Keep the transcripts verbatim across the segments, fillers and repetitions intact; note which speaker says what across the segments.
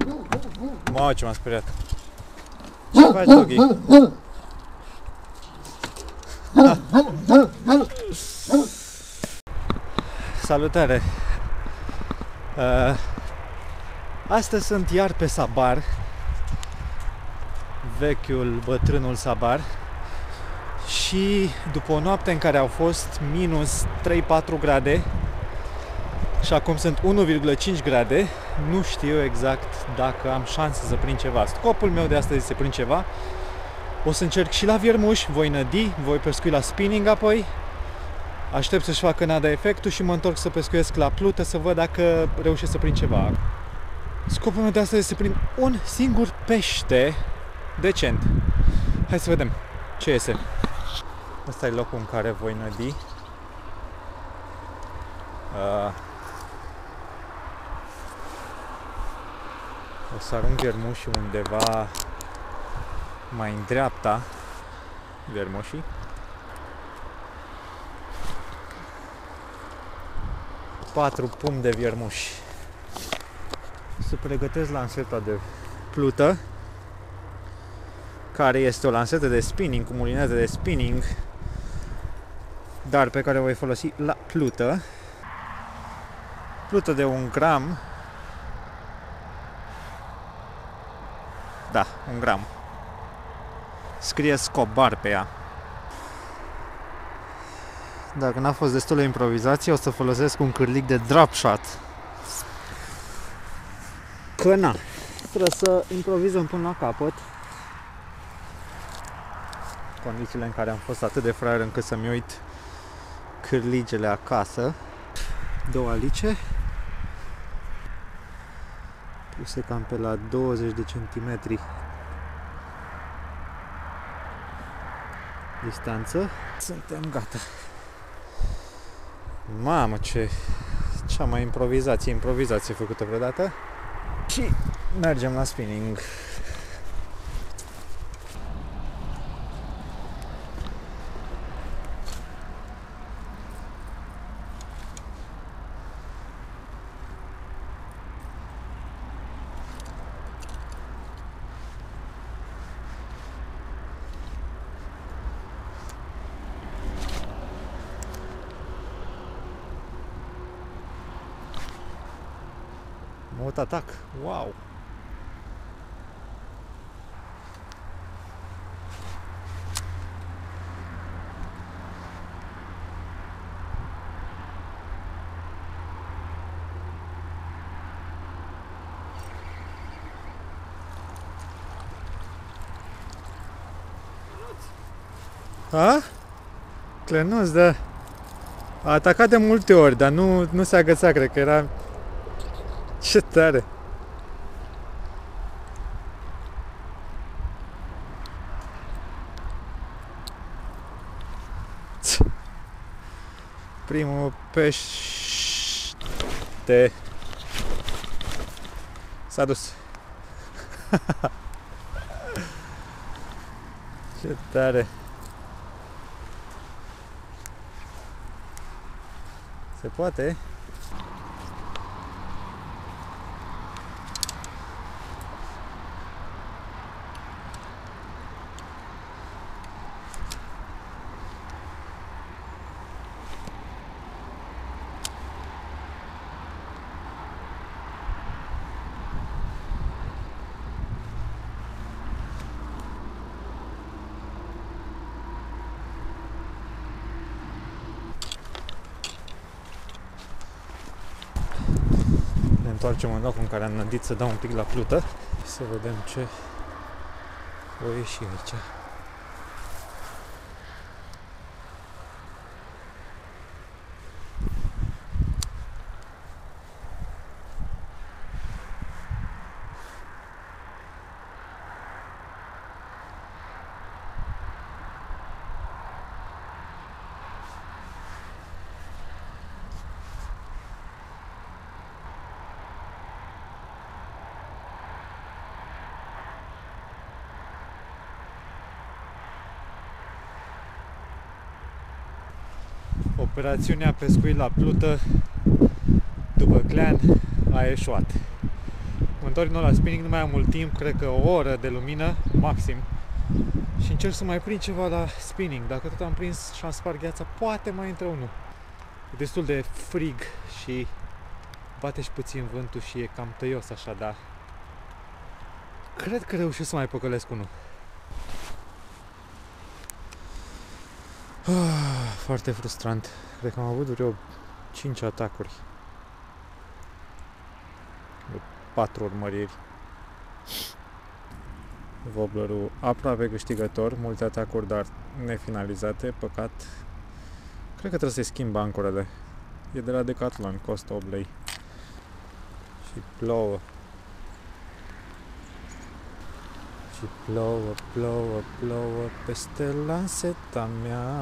Speaker 1: Mamă, ce m-a speriat. Ce faci, doggy? Salutare! Uh, astăzi sunt iar pe Sabar, vechiul, bătrânul Sabar, și după o noapte în care au fost minus trei patru grade și acum sunt unu virgulă cinci grade, nu știu exact dacă am șanse să prind ceva. Scopul meu de astăzi este să prind ceva. O să încerc și la viermuș, voi nădi, voi pescui la spinning apoi. Aștept să-și facă nada efectul și mă întorc să pescuiesc la plută să văd dacă reușesc să prind ceva. Scopul meu de astăzi este să prind un singur pește decent. Hai să vedem ce iese. Ăsta e locul în care voi nădi. Uh, o să arunc viermușii undeva mai în dreapta, viermușii. Patru pumni de viermuși. Să pregătesc lanseta de plută, care este o lansetă de spinning cu mulinetă de spinning, dar pe care o voi folosi la plută. Plută de un gram. Da, un gram. Scrie Scobar pe ea. Dacă n-a fost destul de improvizație, o să folosesc un cârlic de drop shot. Că na, trebuie să improvizăm până la capăt. Condițiile în care am fost atât de fraier încât să-mi uit cârligele acasă. Două alice puse cam pe la douăzeci de centimetri distanță. Suntem gata. Mamă, ce cea mai improvizație, improvizație făcută vreodată. Și mergem la spinning. Mult atac! Wow! A? Clenuț, da. A atacat de multe ori, dar nu, nu se agăța, cred că era... Ce tare! Primul pește s-a dus. Ce tare! Se poate? Ne întoarcem în locul în care am nădit să dau un pic la plută și să vedem ce o ieși aici. Operațiunea pescuit la plută după clean a eșuat. Mă întorc câștigători, nu la spinning, nu mai am mult timp, cred că o oră de lumină, maxim. Și încerc să mai prind ceva la spinning. Dacă tot am prins și am spart gheața, poate mai intră unul. E destul de frig și bate și puțin vântul și e cam tăios așa, dar cred că reușesc să mai păcălesc unul. Ah, foarte frustrant. Cred că am avut vreo cinci atacuri. patru urmăriri. Wobblerul aproape câștigător, multe atacuri, dar nefinalizate, păcat. Cred că trebuie să-i schimb ancorele. E de la Decathlon, costă opt lei. Și plouă. Și plouă, plouă, plouă peste lanseta mea.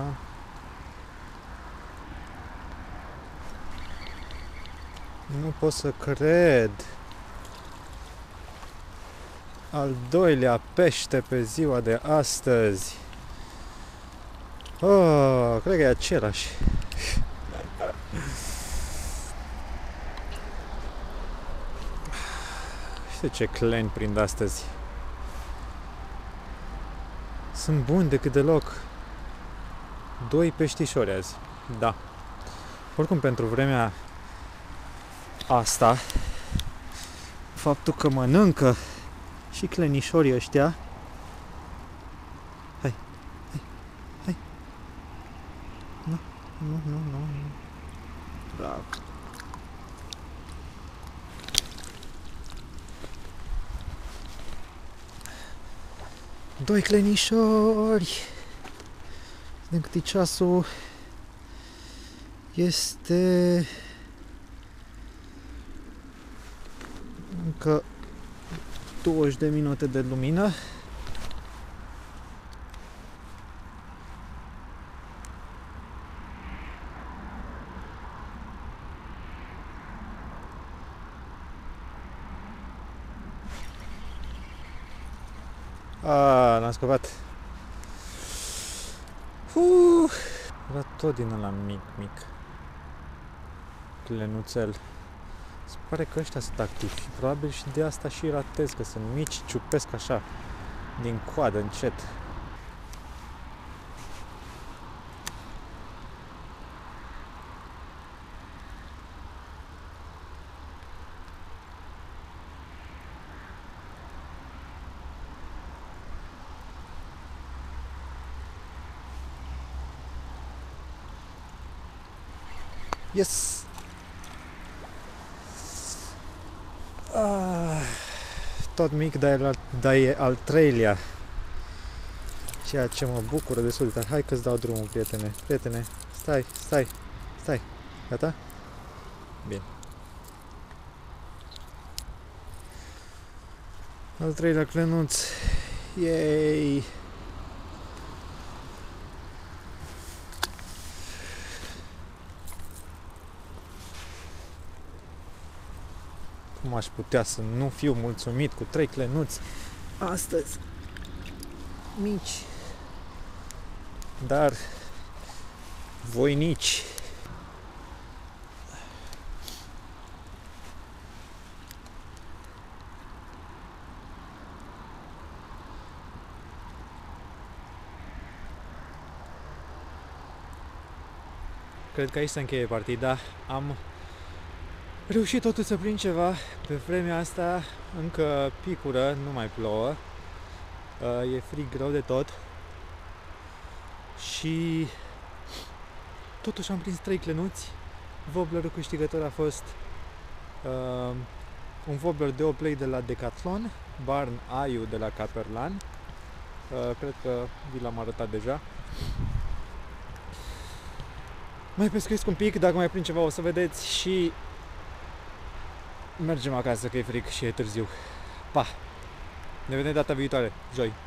Speaker 1: Nu pot să cred. Al doilea pește pe ziua de astăzi. Oh, cred că e același. Știu ce cleni prind astăzi. Sunt buni decât deloc. Doi peștișori azi. Da. Oricum, pentru vremea asta, faptul că mănâncă și clenișorii ăștia. Hai, hai, hai. Nu, nu, nu, nu. Bravo. Doi clenișori. Din cât e ceasul, este încă douăzeci de minute de lumină. Ah, l-am scăpat. Uh, era tot din ăla mic, mic. Clenuțel. Se pare că ăștia sunt activi și probabil și de asta și ratez, că sunt mici, ciupesc așa din coadă încet. Yes! Ah, tot mic, dar e, dar e al treilea. Ceea ce mă bucură destul de tare. Hai că-ți dau drumul, prietene. Prietene, stai, stai, stai. Gata? Bine. Al treilea clenuț. Yay! Cum aș putea să nu fiu mulțumit cu trei clenuți astăzi mici, dar voinici. Cred că aici se încheie partida. Am reușit totuși să prind ceva. Pe vremea asta încă picură, nu mai plouă. E frig rău de tot. Și totuși am prins trei clenuți. Wobblerul câștigător a fost uh, un wobbler de opt lei de la Decathlon, Barn Aiu de la Caperlan. Uh, cred că vi l-am arătat deja. Mai pescuiesc un pic, dacă mai prind ceva o să vedeți și mergem acasă că e frig și e târziu. Pa! Ne vedem data viitoare, joi!